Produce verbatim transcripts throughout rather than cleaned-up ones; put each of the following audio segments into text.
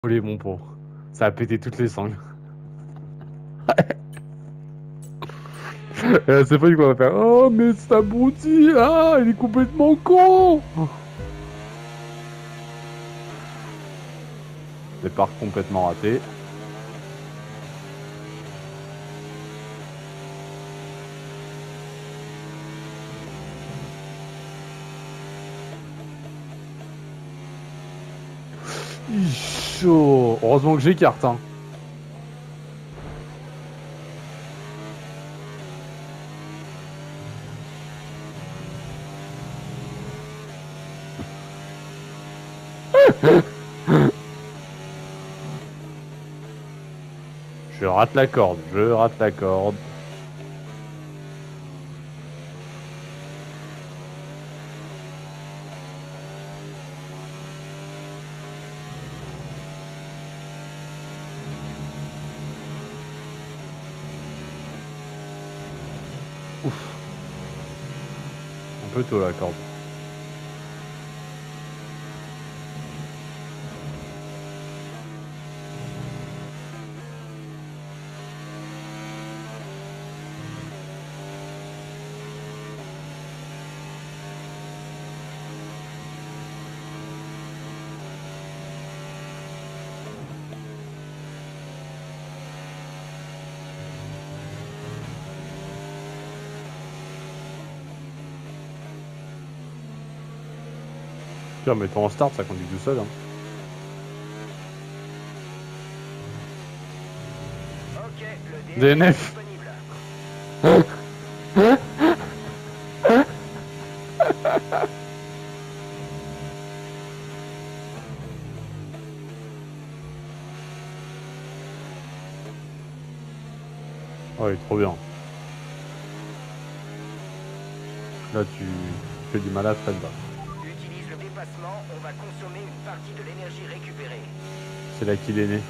Allez, mon pauvre. Ça a pété toutes les sangles. Et là, c'est pas du qu'on va faire. Oh, mais cet abruti là, il est complètement con. Départ complètement raté. Il est chaud. Heureusement que j'écarte, hein. Je rate la corde, je rate la corde. Ouf. Un peu tôt la corde. Tiens, mais toi en start, ça conduit tout seul, hein. Ok, le D N F. Oh, il est trop bien. Là, tu fais du mal à Fred, là. Utilise le dépassement, on va consommer une partie de l'énergie récupérée. C'est là qu'il est né.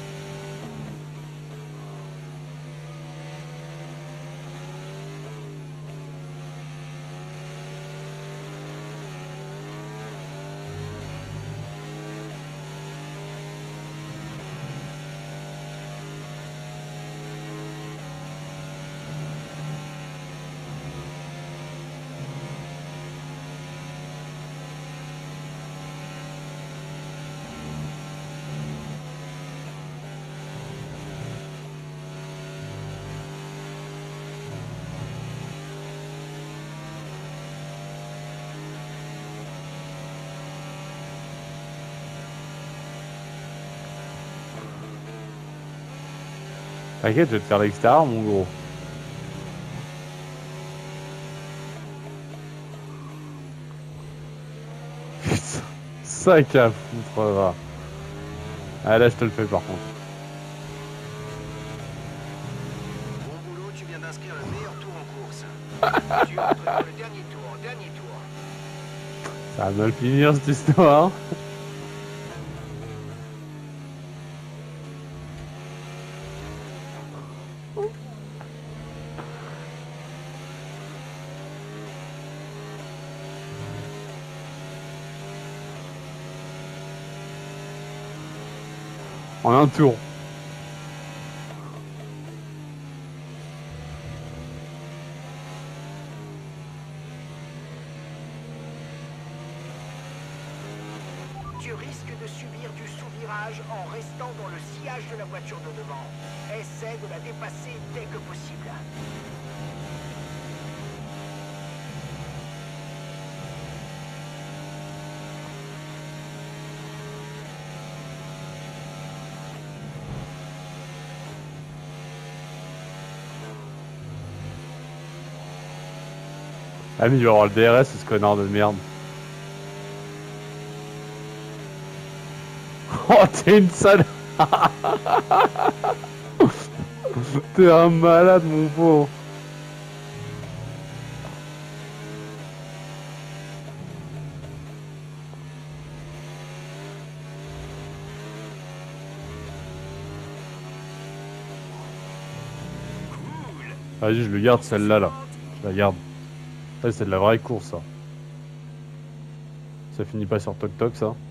T'inquiète, je vais te faire l'extérieur, mon gros. Putain, sac à foutre, va. Ah, là, je te le fais, par contre. Bon boulot, tu viens d'inscrire le meilleur tour en course. Tu entres dans le dernier tour, dernier tour. Ça va mal finir, cette histoire. En un tour. Tu risques de subir du sous-virage en restant dans le sillage de la voiture de devant. Essaie de la dépasser dès que possible. Ah, mais il va avoir le D R S, ce connard de merde. Oh, t'es une sale. T'es un malade, mon pauvre. Vas-y, je le garde, celle-là, là. Je la garde. Ça, c'est de la vraie course, ça. Ça finit pas sur toc-toc, ça.